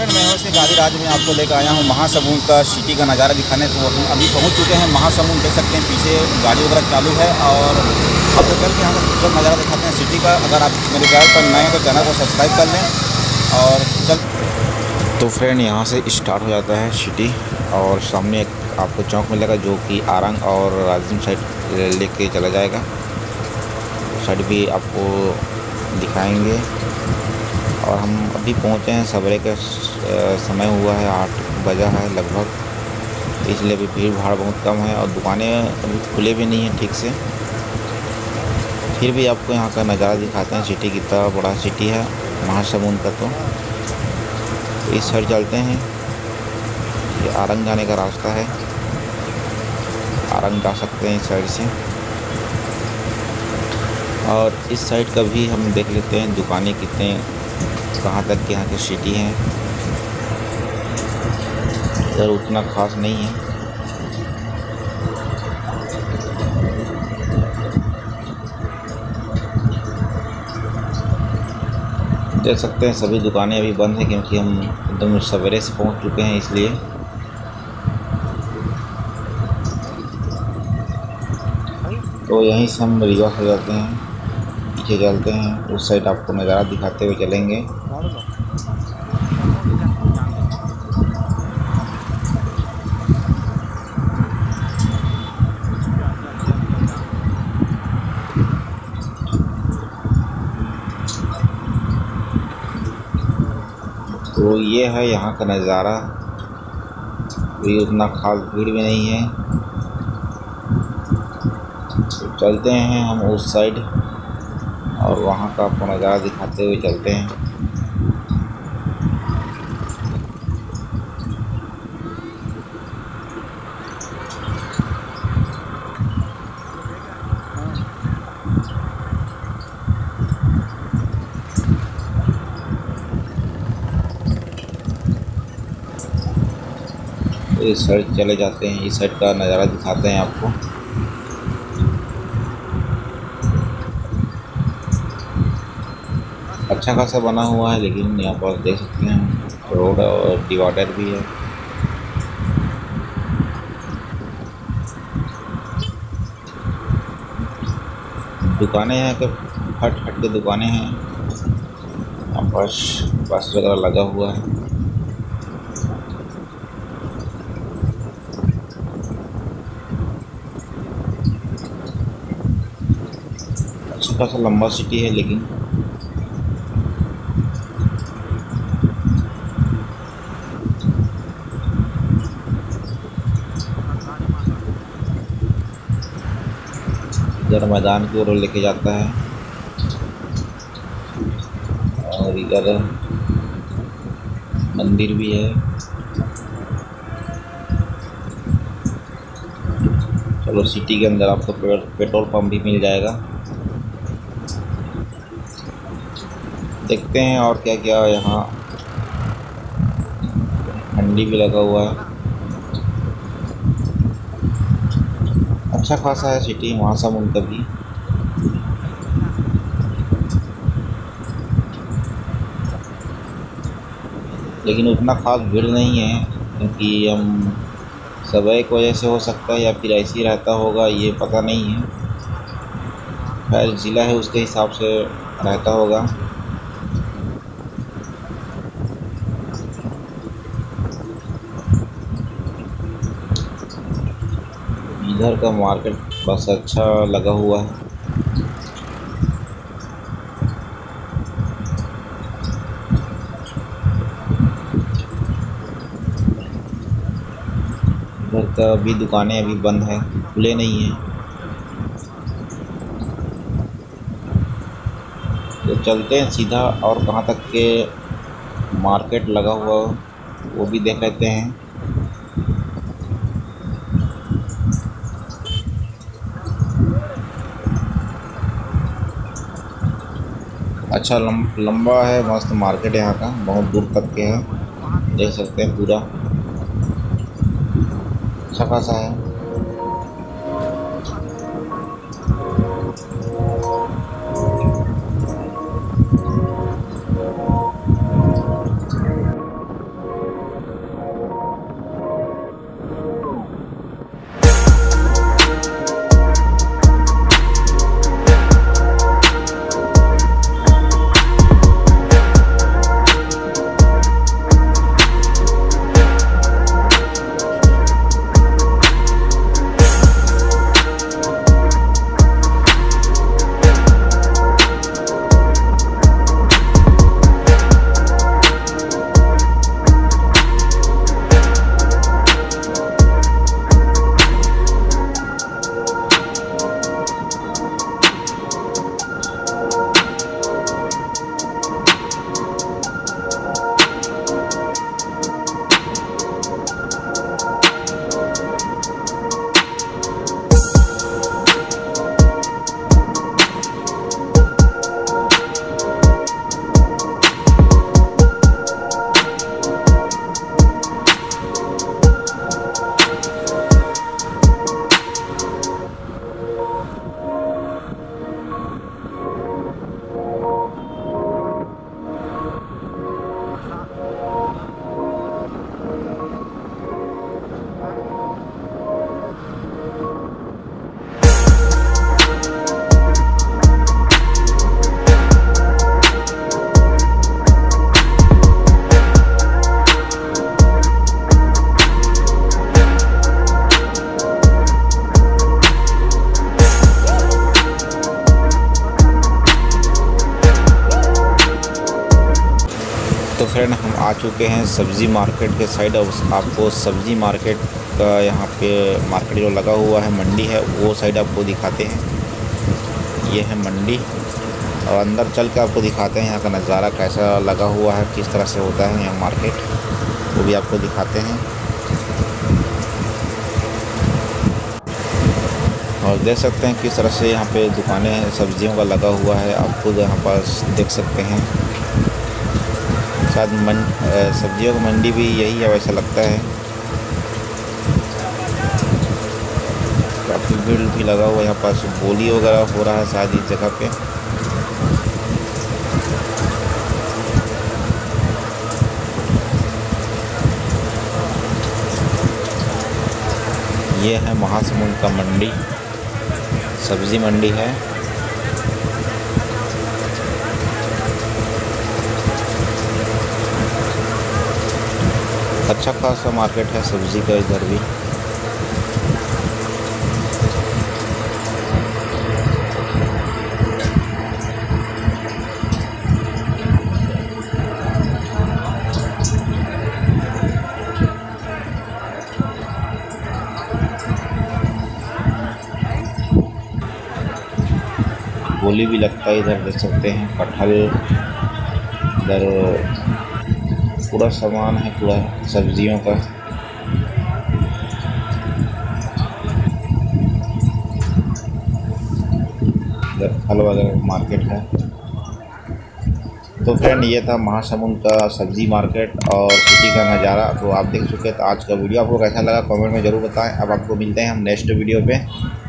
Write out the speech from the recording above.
Friend, मैं हूँ सिर्फ आदि राज में आपको लेकर आया हूँ महासमुंद का सिटी का नज़ारा दिखाने। तो हम अभी पहुँच चुके हैं महासमुंद। देख सकते हैं पीछे गाड़ी वगैरह चालू है और अब चल के हम खूबसूरत नज़ारा दिखाते हैं सिटी का। अगर आप मेरे चैनल पर नए हैं तो चैनल को सब्सक्राइब कर लें और चल। तो फ्रेंड, यहाँ से स्टार्ट हो जाता है सिटी और सामने एक आपको चौक मिलेगा जो कि आरंग और राजस्थान साइड लेके चला जाएगा। साइड भी आपको दिखाएंगे। और हम अभी पहुँचे हैं, सवेरे का समय हुआ है, 8 बजा है लगभग, इसलिए अभी भीड़ भाड़ बहुत कम है और दुकानें अभी खुले भी नहीं हैं ठीक से। फिर भी आपको यहाँ का नज़ारा दिखाते हैं। सिटी कितना बड़ा सिटी है महासमुंद का। तो इस साइड चलते हैं, ये आरंग जाने का रास्ता है, आरंग जा सकते हैं इस साइड से। और इस साइड का भी हम देख लेते हैं दुकानें कितने कहाँ तक के यहाँ की सिटी हैं। इधर उतना खास नहीं है। देख सकते हैं सभी दुकानें अभी बंद हैं क्योंकि हम एकदम सवेरे से पहुँच चुके हैं, इसलिए। तो यहीं से हम रिवर्स हो जाते हैं, पीछे चलते हैं, उस साइड आपको नज़ारा दिखाते हुए चलेंगे। तो ये है यहाँ का नज़ारा। भी उतना खास भीड़ भी नहीं है। तो चलते हैं हम उस साइड और वहाँ का आपको नज़ारा दिखाते हुए चलते हैं। इस साइड चले जाते हैं, इस साइड का नज़ारा दिखाते हैं आपको। अच्छा खासा बना हुआ है, लेकिन यहाँ पर देख सकते हैं रोड और डिवाइडर भी है। दुकानें हैं कि हट हट के दुकानें हैं। बस वगैरह लगा हुआ है। अच्छा खासा लंबा सिटी है, लेकिन इधर मैदान की ओर लेके जाता है और इधर मंदिर भी है। चलो, सिटी के अंदर आपको पेट्रोल पंप भी मिल जाएगा। देखते हैं और क्या क्या यहाँ मंडी भी लगा हुआ है। अच्छा खासा है सिटी महासमुंद का भी। लेकिन उतना खास भीड़ नहीं है क्योंकि हम सुबह की वजह से हो सकता है या फिर ऐसे ही रहता होगा, ये पता नहीं है। खैर, ज़िला है उसके हिसाब से रहता होगा। इधर का मार्केट बस अच्छा लगा हुआ है। इधर का भी दुकानें अभी बंद है, खुले नहीं हैं। तो चलते हैं सीधा और कहाँ तक के मार्केट लगा हुआ वो भी देख लेते हैं। अच्छा लंबा है, मस्त मार्केट यहाँ का, बहुत दूर तक के है। देख सकते हैं पूरा अच्छा खासा है। फ्रेंड हम आ चुके हैं सब्ज़ी मार्केट के साइड। और आपको सब्ज़ी मार्केट का यहाँ पे मार्केट जो लगा हुआ है, मंडी है, वो साइड आपको दिखाते हैं। ये है मंडी और अंदर चल के आपको दिखाते हैं यहाँ का नज़ारा कैसा लगा हुआ है, किस तरह से होता है यहाँ मार्केट, वो भी आपको दिखाते हैं। और देख सकते हैं किस तरह से यहाँ पे दुकानें सब्जियों का लगा हुआ है, आप खुद यहाँ पास देख सकते हैं। शायद सब्जियों की मंडी भी यही है, वैसा लगता है। काफ़ी भीड़ भी लगा हुआ है यहाँ पास, बोली वगैरह हो रहा है शायद इस जगह पे। ये है महासमुंद का मंडी, सब्ज़ी मंडी है। अच्छा खासा मार्केट है सब्ज़ी का इधर भी। गोली भी लगता है इधर, देख सकते हैं। कटहल, इधर पूरा सामान है, पूरा सब्जियों का। इधर फल वगैरह मार्केट है। तो फ्रेंड ये था महासमुंद का सब्ज़ी मार्केट और सिटी का नज़ारा। तो आप देख चुके हैं। तो आज का वीडियो आपको कैसा लगा कमेंट में ज़रूर बताएं। अब आपको मिलते हैं हम नेक्स्ट वीडियो पे।